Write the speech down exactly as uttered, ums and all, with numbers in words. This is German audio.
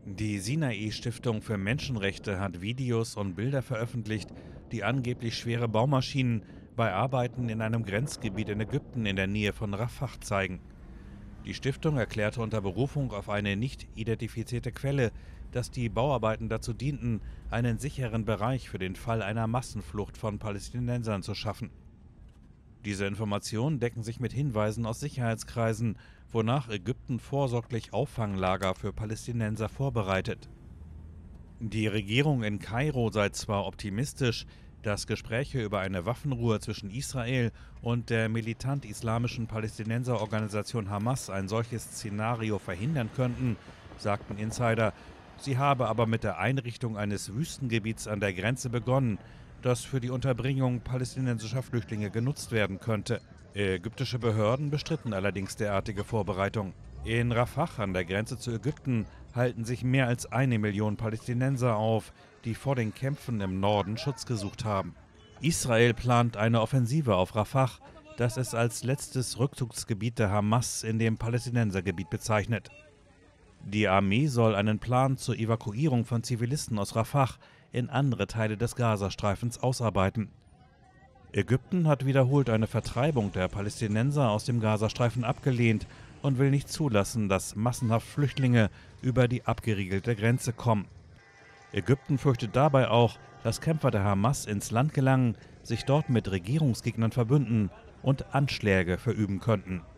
Die Sinai-Stiftung für Menschenrechte hat Videos und Bilder veröffentlicht, die angeblich schwere Baumaschinen bei Arbeiten in einem Grenzgebiet in Ägypten in der Nähe von Rafah zeigen. Die Stiftung erklärte unter Berufung auf eine nicht identifizierte Quelle, dass die Bauarbeiten dazu dienten, einen sicheren Bereich für den Fall einer Massenflucht von Palästinensern zu schaffen. Diese Informationen decken sich mit Hinweisen aus Sicherheitskreisen, wonach Ägypten vorsorglich Auffanglager für Palästinenser vorbereitet. Die Regierung in Kairo sei zwar optimistisch, dass Gespräche über eine Waffenruhe zwischen Israel und der militant-islamischen Palästinenserorganisation Hamas ein solches Szenario verhindern könnten, sagten Insider. Sie habe aber mit der Einrichtung eines Wüstengebiets an der Grenze begonnen, das für die Unterbringung palästinensischer Flüchtlinge genutzt werden könnte. Ägyptische Behörden bestritten allerdings derartige Vorbereitungen. In Rafah an der Grenze zu Ägypten halten sich mehr als eine Million Palästinenser auf, die vor den Kämpfen im Norden Schutz gesucht haben. Israel plant eine Offensive auf Rafah, das es als letztes Rückzugsgebiet der Hamas in dem Palästinensergebiet bezeichnet. Die Armee soll einen Plan zur Evakuierung von Zivilisten aus Rafah in andere Teile des Gazastreifens ausarbeiten. Ägypten hat wiederholt eine Vertreibung der Palästinenser aus dem Gazastreifen abgelehnt und will nicht zulassen, dass massenhaft Flüchtlinge über die abgeriegelte Grenze kommen. Ägypten fürchtet dabei auch, dass Kämpfer der Hamas ins Land gelangen, sich dort mit Regierungsgegnern verbünden und Anschläge verüben könnten.